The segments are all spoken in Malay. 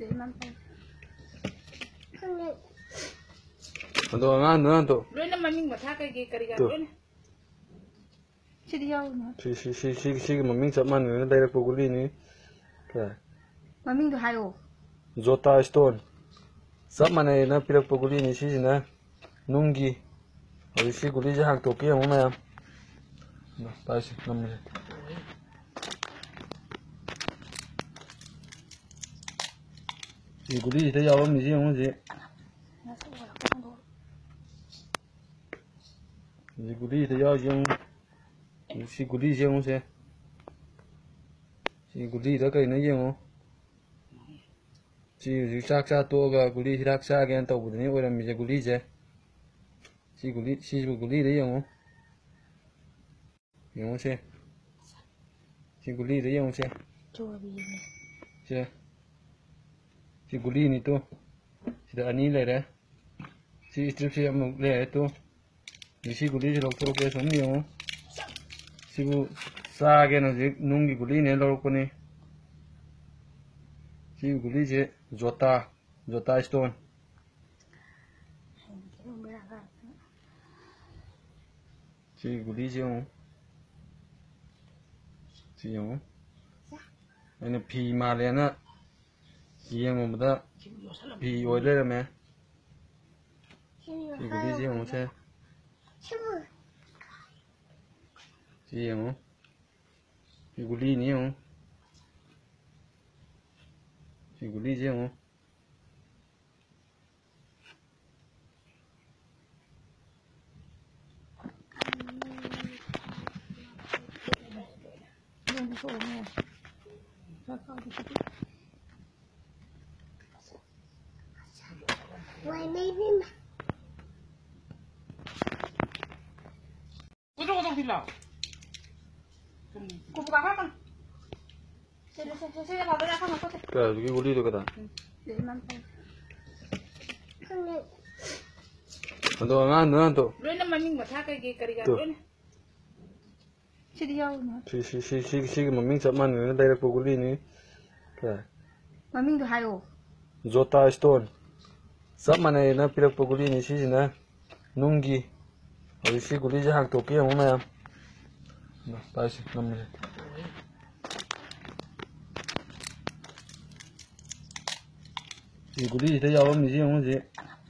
Untuk mana tu? Loi na maming mata kai ke kari kan loi na. Sidi yau na. Si maming sama ni dari pukuli ni. Maming tu hayo. Jota stone. Sama ni na pilak pukuli ni si na nunggi. Habis si kuli jahak toki yang mana? Nah, pasti namanya. Si kuli itu jawab misi yang mana? Si kuli itu jawab yang si kuli yang mana? Si kuli itu kai na yang mana? Si saksa tu ga kuli saksa kan tahu bukan ni orang misi kuli je. Si kuli itu yang mana? Yang mana? Si kuli itu yang mana? Si kuli ni tu sudah ani le dah. Si strip si am le tu. Si kuli si doktor ke sini yang si bu sa ke na nungi kuli ni lor ko ni. Si kuli si jota stone. Si kuli si yang ini pi malena yang mana pi oile me si kuli si yang mana si yang si kuli ni yang si kuli si yang Kau bilang. Kau buka apa kan? Saya dah belajar kan aku tu. Kau tu kuli tu kata. Untuk mana tu? Loi na maming mata kai ke kari kan loi na. Sidi yau na. Si maming sama ni dari pukuli ni. Maming tu hayo. Jota stone. Sama ni na pilak pukuli ni si na nunggi. Habis si kuli jahak toki yang mana? Nah, pasti namanya. Si kuli itu jawab misi yang mana?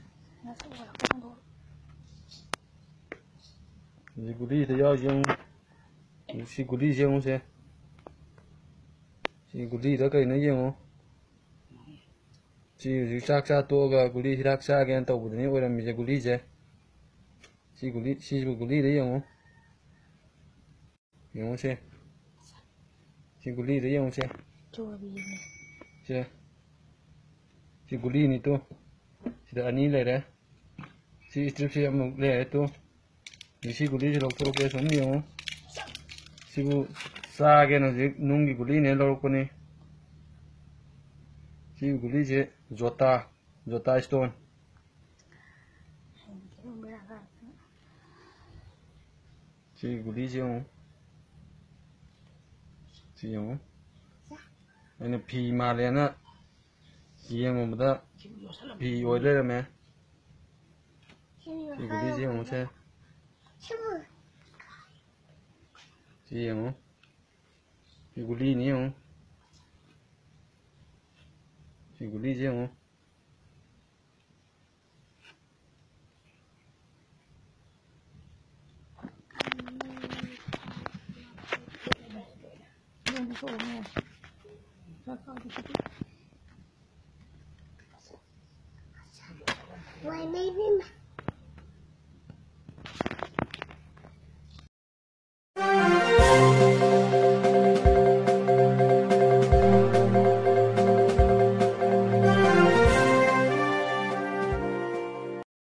Si kuli itu jawab yang si kuli yang mana? Si kuli itu kai na yang mana? Si saksa tu ga kuli saksa kan tahu bukan ni orang misi kuli je. Si kuli itu yang mana? Yang mana? Si kuli itu yang mana? Si kuli ni tu sudah ani le dah. Si strip si am le tu. Si kuli si doktor ke sini yang si bu sa ke na nungi kuli ni lor ko ni. Si kuli si jota stone. Si kuli si yang ini pi malena yang mana pi oile me si kuli si yang mana si yang si kuli ni yang si kuli si yang Why maybe